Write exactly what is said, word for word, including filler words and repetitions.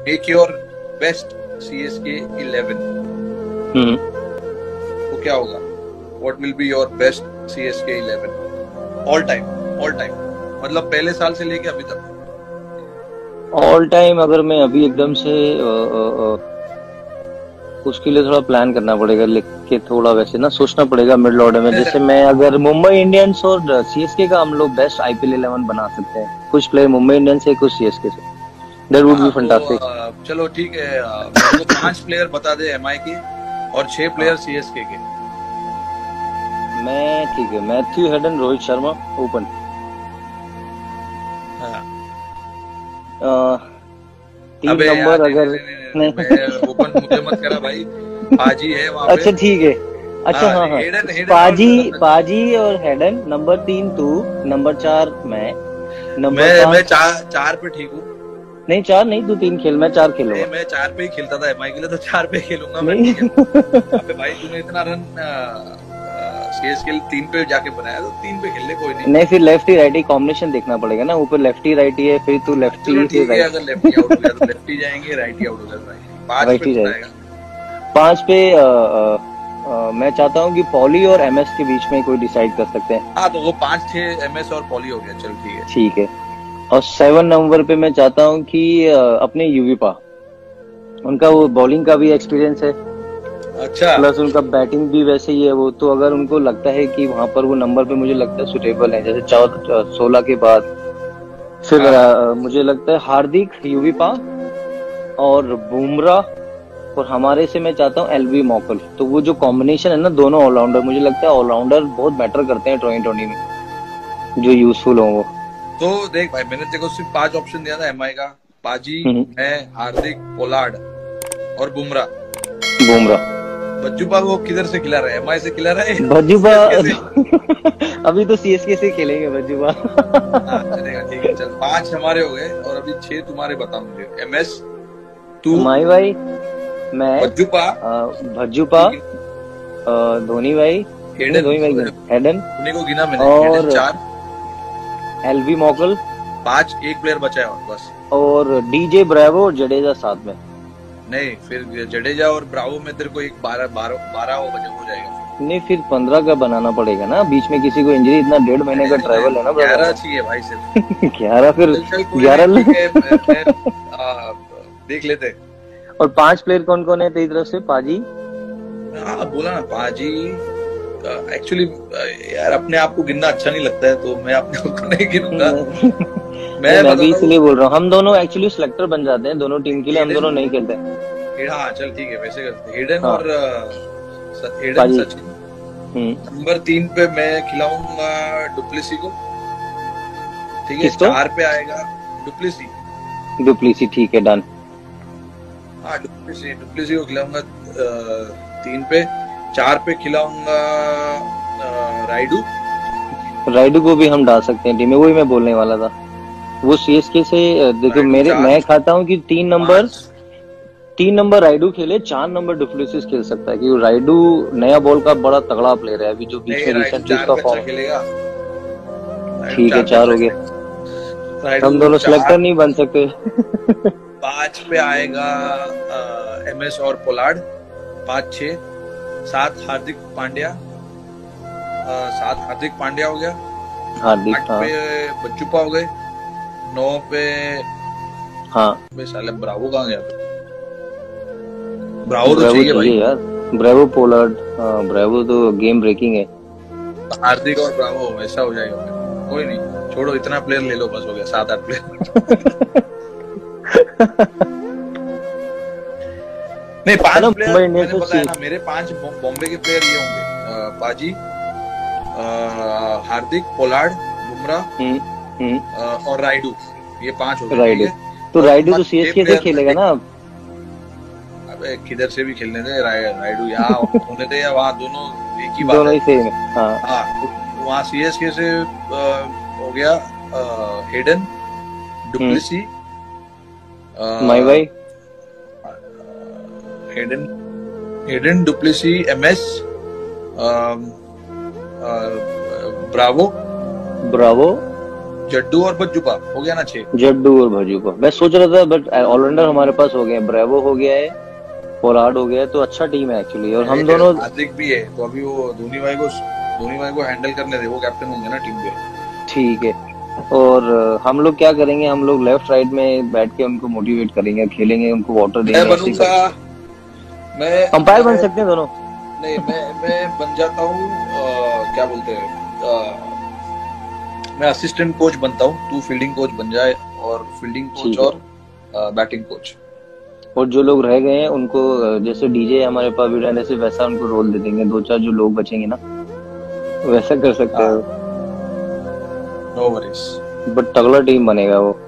Make your best CSK eleven, hmm तो क्या होगा? What will be your best CSK eleven all time? All time मतलब पहले साल से लेके अभी तक। ऑल टाइम अगर मैं अभी एकदम से अ, अ, अ, उसके लिए थोड़ा प्लान करना पड़ेगा, लिख के थोड़ा वैसे ना सोचना पड़ेगा मिडिल ऑर्डर में। जैसे मैं अगर मुंबई इंडियंस और सीएसके का हम लोग बेस्ट आईपीएल इलेवन बना सकते हैं, कुछ प्लेयर मुंबई इंडियंस से, कुछ सीएसके से। दैट वुड बी हाँ तो फैंटास्टिक। अ, चलो ठीक है, अ, मेरे को पांच प्लेयर बता दे एमआई के और छह प्लेयर हाँ सीएसके के। मैं ठीक है, Matthew Hayden, Rohit Sharma open. हाँ। अ, तीन अबे यार नंबर नहीं नहीं अगर नहीं नहीं, नहीं, मैं ओपन मुझे मत करा भाई, पाजी है वहां पे। अच्छा ठीक है। अच्छा हाँ हाँ हाँ, हेडन हेडन पाजी और पाजी और हेडन, नंबर तीन तू, नंबर चार मैं, नंबर मैं मैं पांच। चार चार पे ठीक हूँ। नहीं चार नहीं, तू तीन खेल, मैं चार नहीं खेलूंगा। मैं चार पे ही खेलता था एमआई के लिए, तो चार पे खेलूंगा मैं, नहीं ठीक है। अबे भाई तूने इतना रन सीएसके के लिए तीन पे जाके बनाया, तो तीन पे खेल ले, कोई नहीं। नहीं, फिर लेफ्टी राइटी कॉम्बिनेशन देखना पड़ेगा ना, ऊपर लेफ्टी राइटी है, फिर तू चलो लेफ्टी फिर ठीक है, राइट। अगर लेफ्टी आउट हो गया तो लेफ्टी जाएंगे, राइटी आउट हो गया तो राइटी। पांच पे राइटी कौन राइट। आएगा? पांच पे आ, आ, आ, मैं चाहता हूँ कि पॉली और एमएस के बीच में कोई डिसाइड कर सकते हैं। हाँ तो वो पांच छह एमएस और पॉली हो गया, चल ठीक है। ठीक है। और सेवन नंबर पे मैं चाहता हूँ कि आ, अपने यूवीपा, उनका वो बॉलिंग का भी एक्सपीरियंस है, अच्छा प्लस उनका बैटिंग भी वैसे ही है वो, तो अगर उनको लगता है कि वहां पर वो नंबर पे मुझे लगता है सुटेबल है, जैसे चौदह सोलह के बाद, फिर हाँ हाँ आ, मुझे लगता है हार्दिक, यूवीपा और बुमराह, और हमारे से मैं चाहता हूँ एलवी मॉकल। तो वो जो कॉम्बिनेशन है ना, दोनों ऑलराउंडर, मुझे लगता है ऑलराउंडर बहुत मैटर करते हैं ट्वेंटी ट्वेंटी में, जो यूजफुल हो वो। तो देख भाई, मैंने तेरे को सिर्फ पांच ऑप्शन दिया था एमआई का, पाजी, हम्म, मैं, हार्दिक, पोलार्ड और बुमराह। बुमराह। बच्चूबा वो किधर से खिला रहा है? एमआई से खिला रहा है भज्जुबा सीएसके से? अभी तो सीएसके से खेलेंगे भज्जुबा। हाँ चलेगा, ठीक है, चल पांच हमारे हो गए और अभी छह तुम्हारे, बता मुझे। एमएस, तू, माई भाई, मैं, बच्चूपा, अ, भज्जुपा, ठीक है, अ, धोनी भाई, नहीं हेडन, धोनी भाई नहीं, हेडन, उन्हीं को गिना मैंने, हेडन और चार, एलवी मॉकल, पांच, एक प्लेयर बचा है और बस। और डीजे ब्रेवो और जडेजा साथ में। नहीं फिर जडेजा और ब्रावो में तेरे को एक बारह बारह बारह हो बजे हो जाएगा। नहीं, फिर पंद्रह का बनाना पड़ेगा ना, बीच में किसी को इंजरी, इतना डेढ़ महीने का ट्रैवल है ना ब्रदर। ग्यारह चाहिए भाई सिर्फ। ग्यारह फिर चल चल कोई ग्यारह नहीं, ल- ठीक है, मैं, मैं आ, देख लेते। और पांच प्लेयर कौन कौन है तेरी तरफ से? पाजी, हाँ बोला ना, पाजी। एक्चुअली यार अपने आप को गिनना अच्छा नहीं लगता है, तो मैं अपने आप को नहीं गिनूंगा। नहीं मैं मैं भी बताता हूँ, इसलिए बोल रहा हूँ, हम दोनों एक्चुअली सिलेक्टर बन जाते हैं दोनों टीम के लिए, हम हेडन, दोनों नहीं खेलते। हेड- हाँ चल ठीक है, वैसे करते हैं। हेडन हाँ और अ, स- हेडन, पाजी। सचिन। हम्म। नंबर तीन पे मैं खिलाऊंगा डुप्लेसी को, ठीक है। किसको? चार पे आएगा डुप्लेसी। डुप्लीसी, ठीक है, डन। हाँ डुप्लेसी, डुप्लेसी को खिलाऊंगा अ, तीन पे। चार पे खिलाऊंगा अ, राइडू। राइडू को भी हम डाल सकते हैं टीम में, वही मैं बोलने वाला था। वो सीएसके से अ, देखो, राइडू मेरे चार, मैं खाता हूँ कि तीन नंबर, पांच। तीन नंबर राइडू खेले, चार नंबर डुप्लेसिस खेल सकता है, क्योंकि राइडू नया बॉल का बड़ा तगड़ा प्लेयर है, अभी जो बीच नहीं में राइडू रिसेंटली चार उसका पे अच्छा फॉर्म। खेलेगा, राइडू ठीक है, चार पे चार अच्छा हो गए। खेलेगा। हम राइडू दोनों सिलेक्टर चार। नहीं बन सकते। पांच पे आएगा एमएस और पोलार्ड, पांच छह। सात हार्दिक पांड्या, अ, सात हार्दिक पांड्या हो गया। हार्दिक, आठ हाँ पे बच्चूपा हो गए। नौ पे हाँ। बे साले ब्रावो कहाँ गया? ब्रावो तो ब्रेवो चाहिए भाई। चाहिए यार, ब्रेवो पोलार्ड, हाँ ब्रेवो तो गेम ब्रेकिंग है। हार्दिक और ब्रावो ऐसा हो जाएगा फिर। कोई नहीं, छोड़ो, इतना प्लेयर ले लो, बस हो गया, सात आठ प्लेयर। नहीं है ना, पांच प्लेयर मुंबई इंडियंस मैंने में बताया सी। ना, मेरे पांच बॉ- बॉम्बे के प्लेयर ये होंगे, अ, पाजी, अ, हार्दिक, पोलार्ड, बुमराह, हम्म हम्म। अ, और राइडू। ये पांच हो गए, ठीक राइडू, है। तो और राइडू तो तुम्हारे छह सीएसके से प्लेयर में खेलेगा देख, ना? अबे किधर से भी खेलने दे, राय, राइडू यहाँ होने दे या वहाँ, दोनों एक ही बात दोनों है। ही सेम है, हाँ। हाँ तो वहाँ सीएसके से अ, हो गया अ, हेडन, हम्म। डुप्लेसी, माई भाई, Hayden, Hayden du Plessis, MS, Bravo, Bravo, Jaddu और बज्जूपा हो गया ना छह। जड्डू और भजूपा मैं सोच रहा था, बट ऑलराउंडर हमारे पास हो गए, ब्रेवो हो गया है, पोलार्ड हो गया है, तो अच्छा टीम है एक्चुअली। और हम दोनों हार्दिक भी है, तो अभी वो धोनी भाई को धोनी भाई को हैंडल करने दे, वो कैप्टन होंगे ना टीम के। ठीक है। और अ, हम लोग क्या करेंगे, हम लोग लेफ्ट राइट में बैठ के उनको मोटिवेट करेंगे, खेलेंगे, उनको वाटर देंगे। मैं बनूंगा, मैं अंपायर बन सकते हैं दोनों। नहीं, मैं मैं बन जाता हूँ, क्या बोलते हैं, मैं असिस्टेंट कोच बनता हूँ, तू फील्डिंग कोच बन जाए, और फील्डिंग कोच और बैटिंग कोच। और जो लोग रह गए हैं उनको अ, जैसे डीजे हमारे पास भी रहने से वैसा उनको रोल दे देंगे, दो चार जो लोग बचेंगे ना वैसा कर सकते हैं। No worries. बट तगड़ा टीम बनेगा वो।